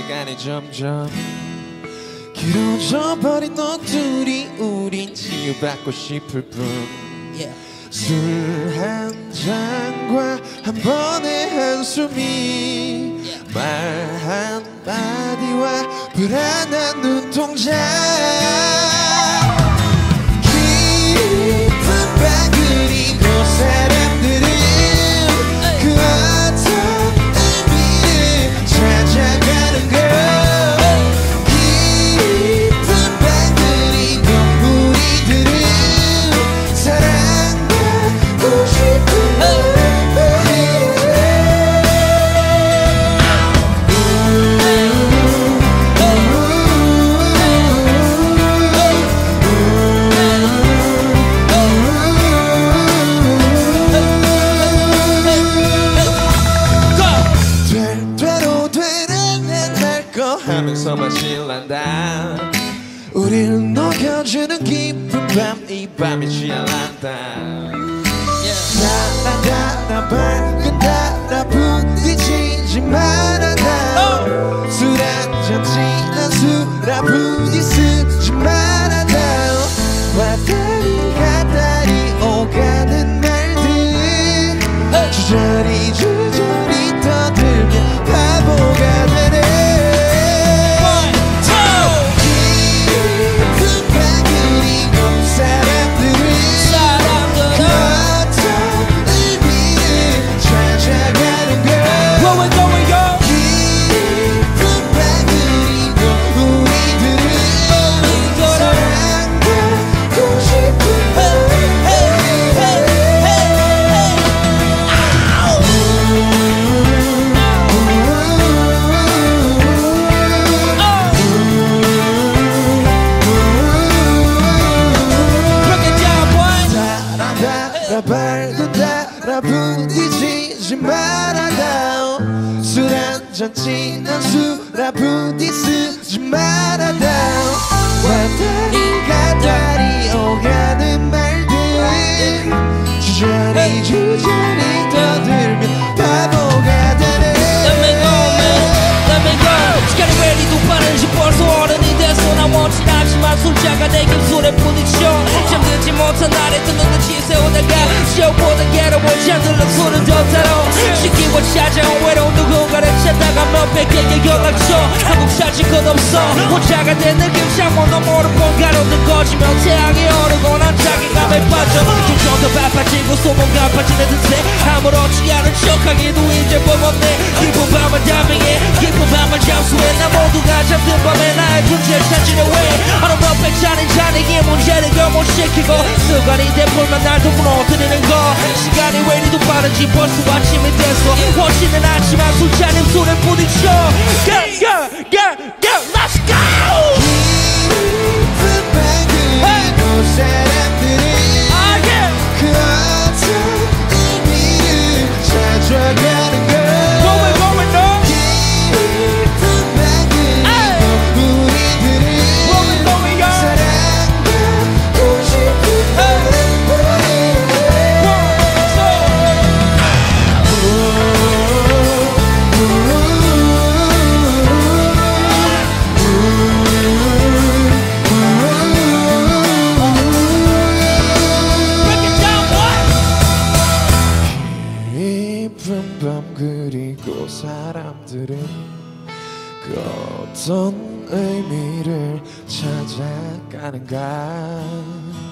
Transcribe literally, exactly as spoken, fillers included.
시간이 점점 길어져 버린 너들이 우린 치유받고 싶을 뿐 yeah. 술 한 잔과 한 번의 한숨이 yeah. 말 한마디와 불안한 눈동자 깊은 밤 그리고 사람들은 hey. 그 어떤 의미를 찾아가는 걸 하면서만 신난다 우리를 녹여주는 깊은 밤 이 밤이 취할란다 달아 밝은 달아 부딪히지 말아다 술 한잔 지난 술아 부딪히지 말아다 왔다리 갔다리 오가는 말들 주저리 주저리 떠들며 바보가 되네 밝고 달아 부딪히지 말아다 술 한잔 지난 술아 부딪히지 말아다 왔다리 갔다리 오가는 말들 주저리 주저리 떠들며 바보가 되네 Let me go man Let me go 시간이 왜 이리 빠른지 벌써 어른이 돼서 난 원치 않지만 술자가 내 입술에 부딪혀 잠들지 못한 날에 또 눈을 치세우다가 시험보다 괴로워 잠들러 술을 더 타러 시기와 찾아온 외로운 누군가를 찾다가 몇 백개의 연락처 한국 찾을 것 없어 혼자가 된 느낌 창문 너머로 번가로는 꺼지며 태양이 오르고 난 자기감에 빠져 점점 더 바빠지고 소문 가빠지는 듯해 아무렇지 않은 척하기도 이제 법 없네 깊은 밤을 담행해 깊은 밤을 잠수해 나 모두가 잠든 밤에 나의 문제를 찾으려 해 어느 몇 백잔인 잔에게 문제를 결못시키고 습관이 돼불면 날도 무너뜨리는 거 시간이 왜 이리도 빠른지 벌써 아침이 됐어 원치는 않지만 술잔 입술에 부딪혀 Get, get, get, get, let's go! 깊은 밤 그리고 사람들은 ah, yeah. 그 어떤 의미를 찾아가는 걸 Going, going, no 깊은 밤 그리고 우리들은 going, going, yo. 사랑받고 싶은 hey. 그리고 사람들은 그 어떤 의미를 찾아가는가